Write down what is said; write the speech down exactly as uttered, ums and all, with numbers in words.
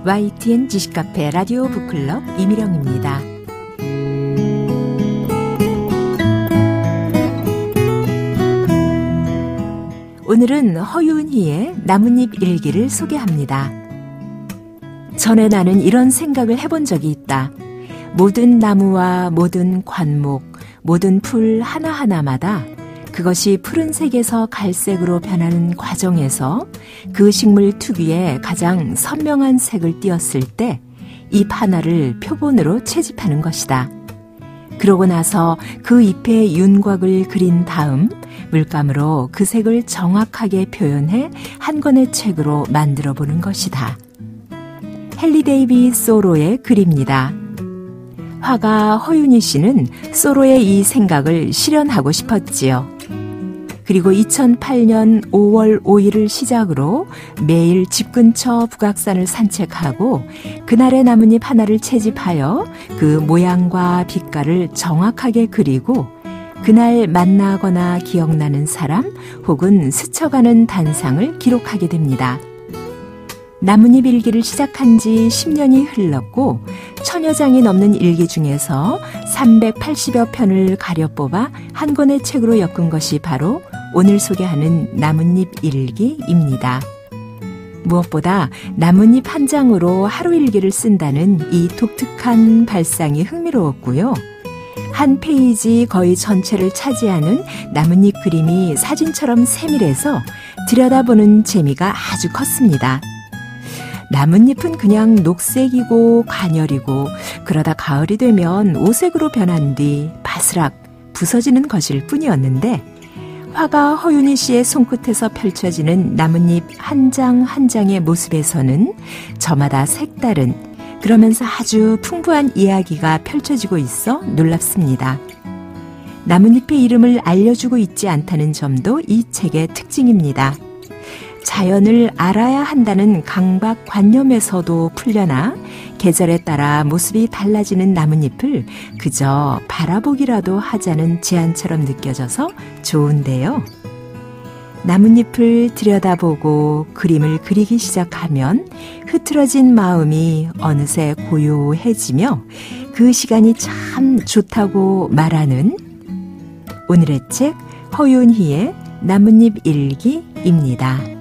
와이티엔 지식카페 라디오 북클럽 이미령입니다. 오늘은 허윤희의 나뭇잎 일기를 소개합니다. 전에 나는 이런 생각을 해본 적이 있다. 모든 나무와 모든 관목, 모든 풀 하나하나마다 그것이 푸른색에서 갈색으로 변하는 과정에서 그 식물 특유의 가장 선명한 색을 띄었을 때 잎 하나를 표본으로 채집하는 것이다. 그러고 나서 그 잎의 윤곽을 그린 다음 물감으로 그 색을 정확하게 표현해 한 권의 책으로 만들어 보는 것이다. 헨리 데이빗 소로의 글입니다. 화가 허윤희 씨는 소로의 이 생각을 실현하고 싶었지요. 그리고 이천팔 년 오월 오일을 시작으로 매일 집 근처 북악산을 산책하고 그날의 나뭇잎 하나를 채집하여 그 모양과 빛깔을 정확하게 그리고 그날 만나거나 기억나는 사람 혹은 스쳐가는 단상을 기록하게 됩니다. 나뭇잎 일기를 시작한 지 십 년이 흘렀고 천여 장이 넘는 일기 중에서 삼백팔십여 편을 가려 뽑아 한 권의 책으로 엮은 것이 바로 오늘 소개하는 나뭇잎 일기입니다. 무엇보다 나뭇잎 한 장으로 하루 일기를 쓴다는 이 독특한 발상이 흥미로웠고요. 한 페이지 거의 전체를 차지하는 나뭇잎 그림이 사진처럼 세밀해서 들여다보는 재미가 아주 컸습니다. 나뭇잎은 그냥 녹색이고 가녀리고 그러다 가을이 되면 오색으로 변한 뒤 바스락 부서지는 것일 뿐이었는데 화가 허윤희 씨의 손끝에서 펼쳐지는 나뭇잎 한 장 한 장의 모습에서는 저마다 색다른 그러면서 아주 풍부한 이야기가 펼쳐지고 있어 놀랍습니다. 나뭇잎의 이름을 알려주고 있지 않다는 점도 이 책의 특징입니다. 자연을 알아야 한다는 강박관념에서도 풀려나 계절에 따라 모습이 달라지는 나뭇잎을 그저 바라보기라도 하자는 제안처럼 느껴져서 좋은데요. 나뭇잎을 들여다보고 그림을 그리기 시작하면 흐트러진 마음이 어느새 고요해지며 그 시간이 참 좋다고 말하는 오늘의 책 허윤희의 나뭇잎 일기입니다.